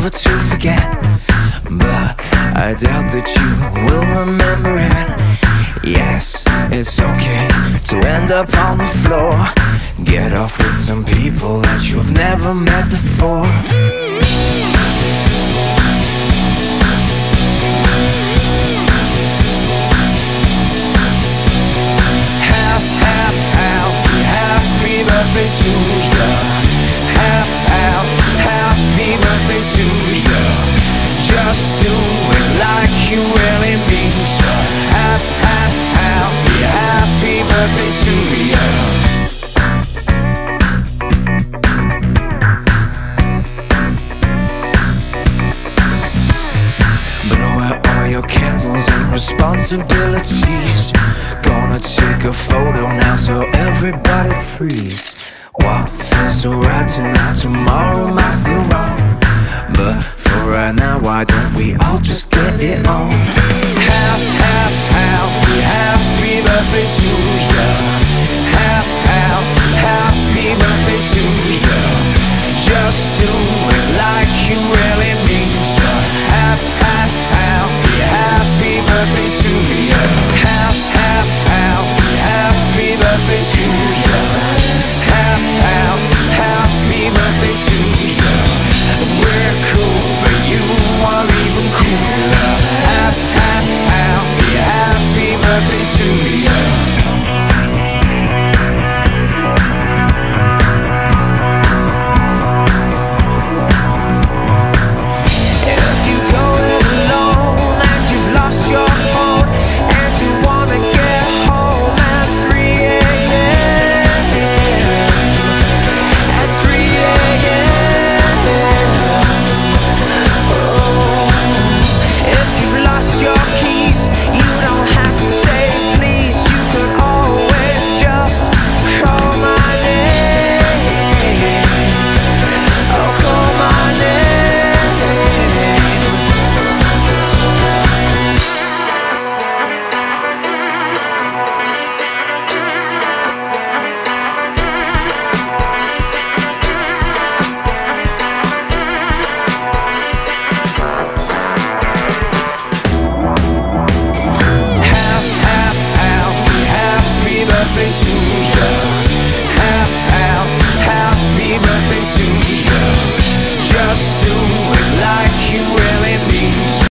never to forget, but I doubt that you will remember it. Yes, it's okay to end up on the floor. Get off with some people that you've never met before. Happy birthday to you. Happy birthday to you. Just do it like you really mean so. Happy birthday to you. Blow out all your candles and responsibilities. Gonna take a photo now so everybody freeze. What feels so right tonight, tomorrow might feel wrong, but for right now, why don't we all just get it on?